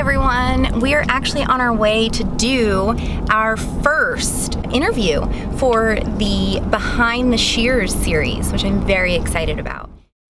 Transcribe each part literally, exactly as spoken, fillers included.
everyone. We are actually on our way to do our first interview for the Behind the Shears series, which I'm very excited about.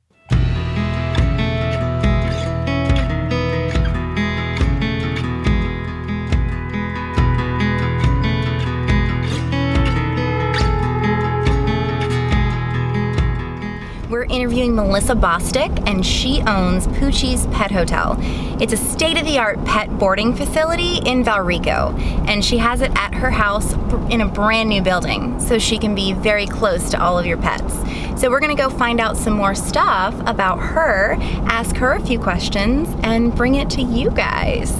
We're interviewing Melissa Bostick, and she owns Poochie's Pet Hotel. It's a state-of-the-art pet boarding facility in Valrico, and she has it at her house in a brand new building, so she can be very close to all of your pets. So we're gonna go find out some more stuff about her, ask her a few questions, and bring it to you guys.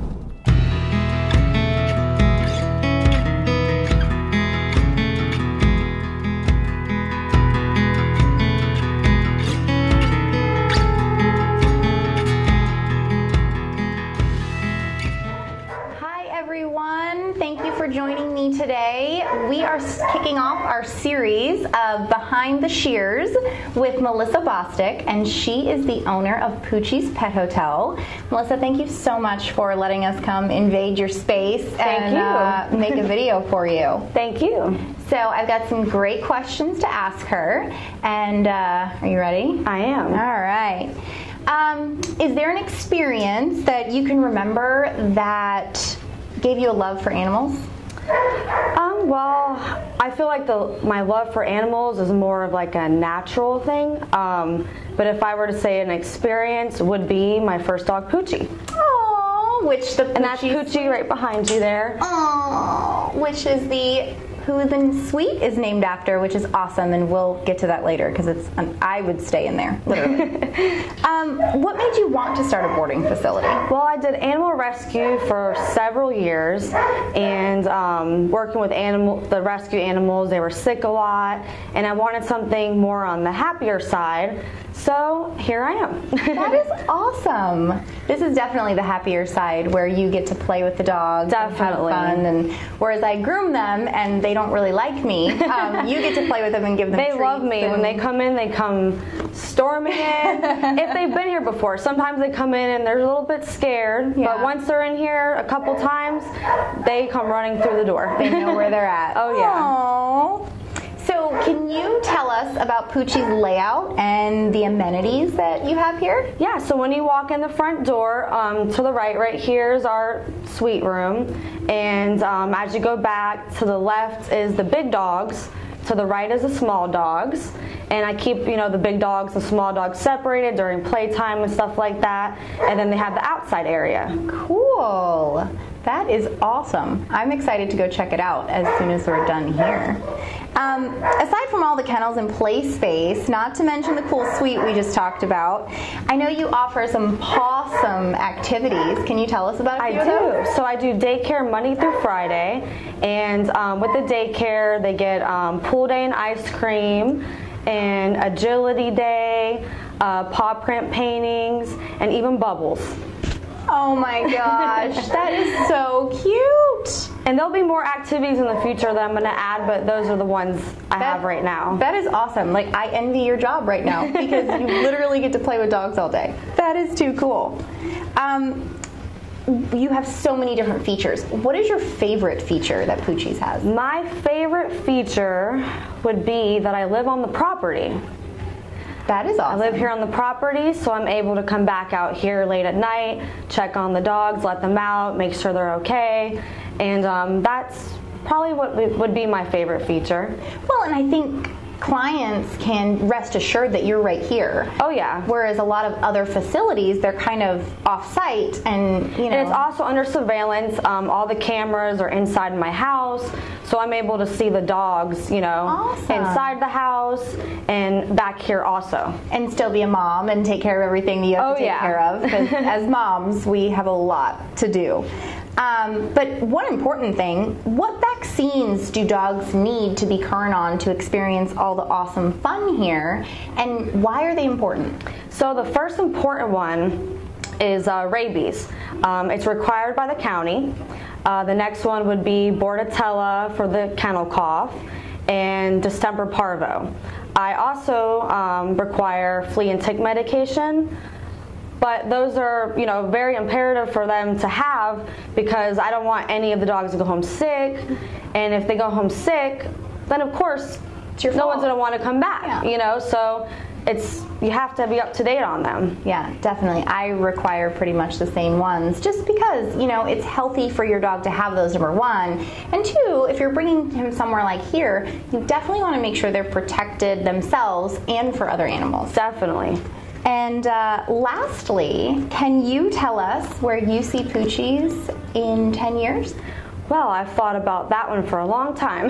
Thank you for joining me today. We are kicking off our series of Behind the Shears with Melissa Bostick, and she is the owner of Poochie's Pet Hotel. Melissa, thank you so much for letting us come invade your space thank and you. Uh, make a video for you. Thank you. So I've got some great questions to ask her, and uh, are you ready? I am. All right. Um, is there an experience that you can remember that gave you a love for animals? Um, well, I feel like the my love for animals is more of like a natural thing. Um, but if I were to say an experience, would be my first dog, Poochie. Oh, which the Poochie, and that's Poochie right behind you there. Oh, which is the who the suite is named after, which is awesome, and we'll get to that later because it's um, I would stay in there literally. um, what made you want to start a boarding facility? Well, I did animal rescue for several years, and um, working with animal the rescue animals, they were sick a lot, and I wanted something more on the happier side. So here I am. That is awesome. This is definitely the happier side where you get to play with the dogs, definitely, and have fun. And whereas I groom them and they don't really like me, um, you get to play with them and give them. They treats love me. and... When they come in, they come storming in. If they've been here before, sometimes they come in and they're a little bit scared. Yeah. But once they're in here a couple times, they come running through the door. They know where they're at. Oh yeah. Aww. So can you tell us about Poochie's layout and the amenities that you have here? Yeah, so when you walk in the front door, um, to the right, right here is our suite room. And um, as you go back, to the left is the big dogs. To the right is the small dogs. And I keep, you know, the big dogs, the small dogs separated during playtime and stuff like that. And then they have the outside area. Cool. That is awesome. I'm excited to go check it out as soon as we're done here. Um, aside from all the kennels and play space, not to mention the cool suite we just talked about, I know you offer some awesome activities. Can you tell us about a few I of those? do. So I do daycare Monday through Friday, and um, with the daycare, they get um, pool day and ice cream, and agility day, uh, paw print paintings, and even bubbles. Oh my gosh, that is so cute. And there'll be more activities in the future that I'm going to add, but those are the ones I that, have right now. That is awesome. Like, I envy your job right now because you literally get to play with dogs all day. That is too cool. Um, you have so many different features. What is your favorite feature that Poochie's has? My favorite feature would be that I live on the property. That is awesome. I live here on the property, so I'm able to come back out here late at night, check on the dogs, let them out, make sure they're okay, and um, that's probably what would be my favorite feature. Well, and I think clients can rest assured that you're right here. Oh yeah. Whereas a lot of other facilities, they're kind of off-site, and you know. And it's also under surveillance. Um, all the cameras are inside my house, so I'm able to see the dogs, you know, awesome. inside the house and back here also. And still be a mom and take care of everything that you have oh, to take yeah. care of. Because as moms, we have a lot to do. Um, but one important thing, what vaccines do dogs need to be current on to experience all the awesome fun here, and why are they important? So the first important one is uh, rabies. Um, it's required by the county. Uh, the next one would be Bordetella for the kennel cough, and distemper parvo. I also um, require flea and tick medication. but those are, you know, very imperative for them to have, because I don't want any of the dogs to go home sick, and if they go home sick, then of course it's your no fault. one's going to want to come back, yeah. you know, so it's, you have to be up to date on them. Yeah, definitely. I require pretty much the same ones, just because, you know, it's healthy for your dog to have those, number one. And two, if you're bringing him somewhere like here, you definitely want to make sure they're protected themselves and for other animals. Definitely. And uh, lastly, can you tell us where you see Poochies in ten years? Well, I've thought about that one for a long time.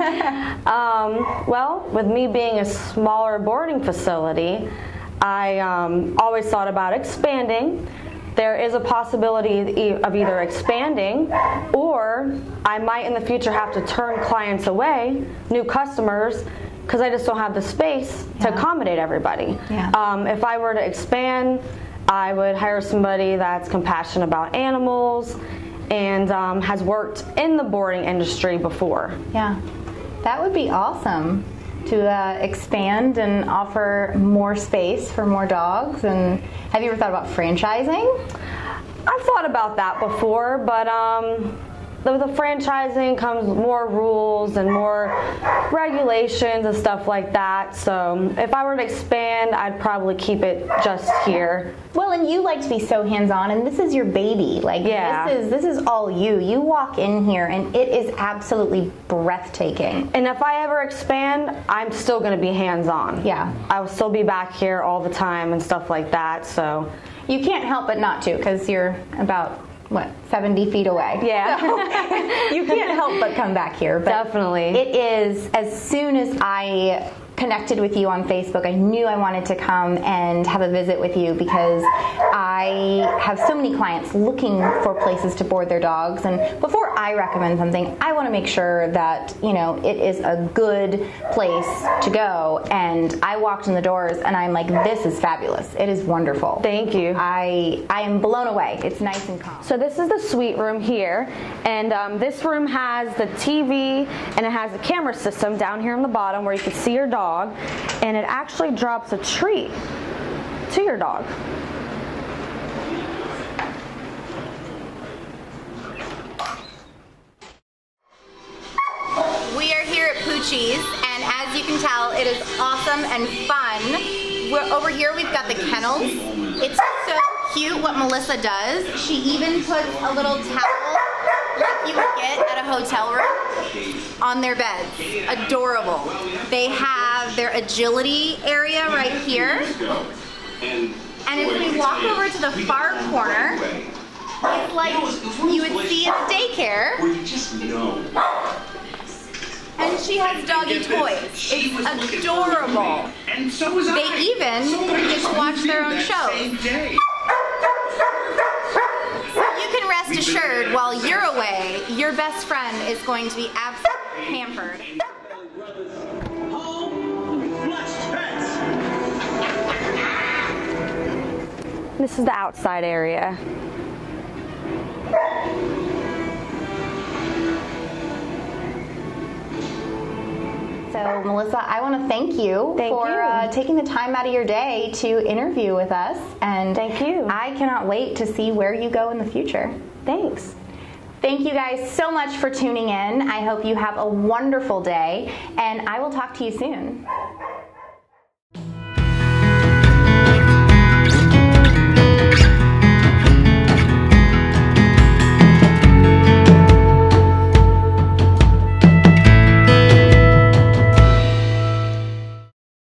um, well, with me being a smaller boarding facility, I um, always thought about expanding. There is a possibility of either expanding, or I might in the future have to turn clients away, new customers, because I just don't have the space yeah. to accommodate everybody. Yeah. Um, if I were to expand, I would hire somebody that's compassionate about animals and um, has worked in the boarding industry before. Yeah, that would be awesome to uh, expand and offer more space for more dogs. And have you ever thought about franchising? I've thought about that before, but um, the, the franchising comes with more rules and more regulations and stuff like that. So if I were to expand, I'd probably keep it just here. Well, and you like to be so hands-on, and this is your baby. Like, yeah. this is this is all you. You walk in here, and it is absolutely breathtaking. And if I ever expand, I'm still going to be hands-on. Yeah. I will still be back here all the time and stuff like that. So you can't help but not to, because you're about, what, seventy feet away. Yeah. So you can't help but come back here. But definitely. It is, as soon as I connected with you on Facebook, I knew I wanted to come and have a visit with you, because I have so many clients looking for places to board their dogs, and before I recommend something, I want to make sure that, you know, it is a good place to go. And I walked in the doors and I'm like, this is fabulous. It is wonderful. Thank you. I I am blown away. It's nice and calm. So this is the suite room here, and um, this room has the T V and it has a camera system down here on the bottom where you can see your dog. And it actually drops a treat to your dog. We are here at Poochie's, and as you can tell, it is awesome and fun. We're, over here we've got the kennels. It's so cute what Melissa does. She even puts a little towel like you would get at a hotel room on their beds. Adorable. They have their agility area right here. And if we walk over to the far corner, it's like you would see in a daycare. And she has doggy toys. It's adorable. They even get to watch their own shows. So you can rest assured, while you're away, your best friend is going to be absolutely pampered. This is the outside area. So, Melissa, I want to thank you thank for you. Uh, taking the time out of your day to interview with us. And thank you. I cannot wait to see where you go in the future. Thanks. Thank you guys so much for tuning in. I hope you have a wonderful day, and I will talk to you soon.